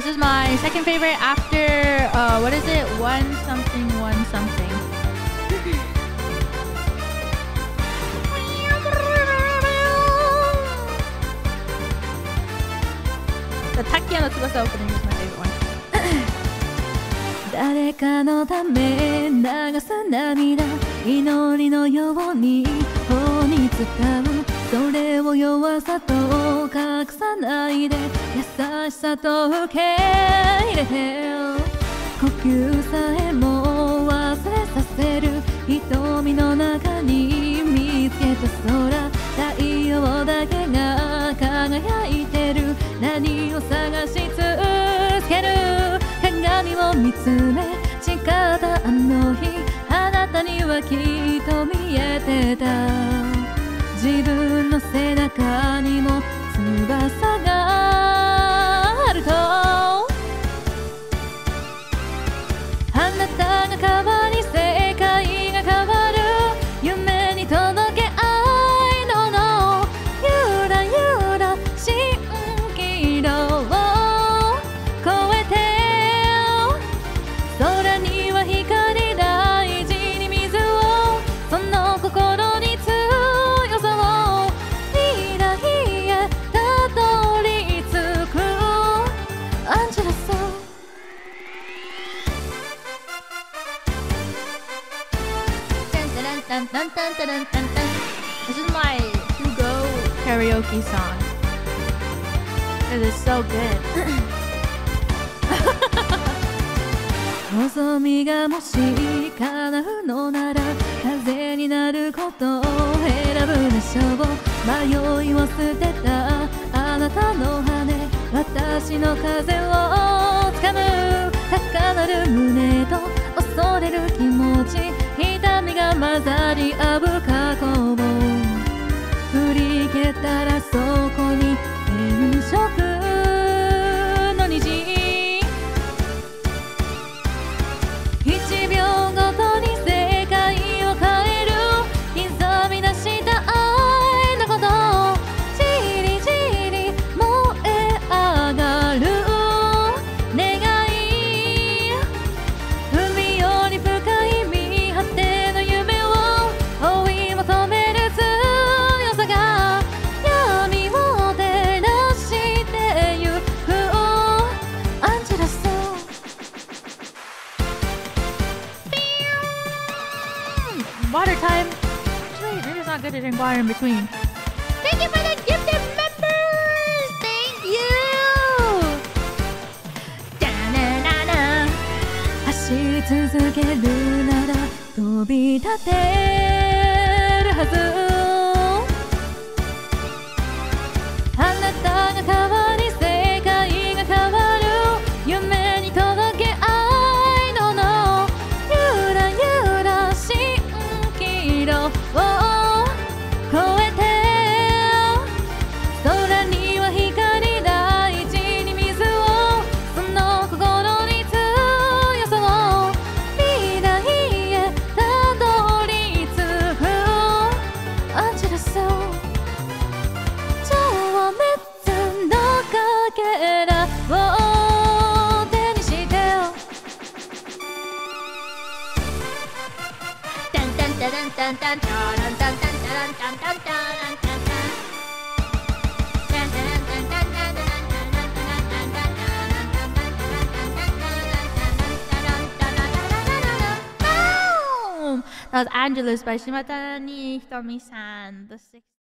This is my second favorite after what is it? One something, one something. The Takia no Tsubasa opening is my favorite one. 誰かのため流す涙、祈りのように法に使う。それを弱さと隠さないで、優しさと受け入れて、呼吸さえも忘れさせる。瞳の中に見つけた空、太陽だけが輝いてる。何を探し続ける。鏡を見つめ誓ったあの日、あなたにはきっと見えてた。自分の背中にも翼があると、あなたが変わり世界が変わる。夢に届け愛のゆらゆら蜃気楼を越えて、空には光大事に水を、その心に強さを未来へたどり着く。アンジェラスThis is my to-go karaoke song. It is so good. 望みがもし叶うのなら、風になることを選ぶでしょう。迷いを捨てたあなたの羽、私の風をつかむ。高鳴る胸と恐れる気持ち、痛みが混ざり合う過去を振り切ったら、そこに変色の虹。1秒ごとに世界を変える。刻み出した愛のこと、じりじり燃え上がる願い。海より深い見果ての夢を追い求める強さが、闇を照らしてゆく。アンジェラスWater time. Actually, Ritter's not good at inquiring in between. Thank you for the gifted members! Thank you! Da-na-na-na. 走り続けるなら飛び立てるはず。あなたが変わり世界が変わる。夢に届け愛のゆらゆら蜃気楼を越えて、空には光大事に水を、その心に強さを未来へたどり着く。アンジェラス情熱のかけらを手にして、タンタンタランタンタンタランタンタンタランタンタンタランタンタンThat was Angelus by Shimatani Hitomi-san. The sixth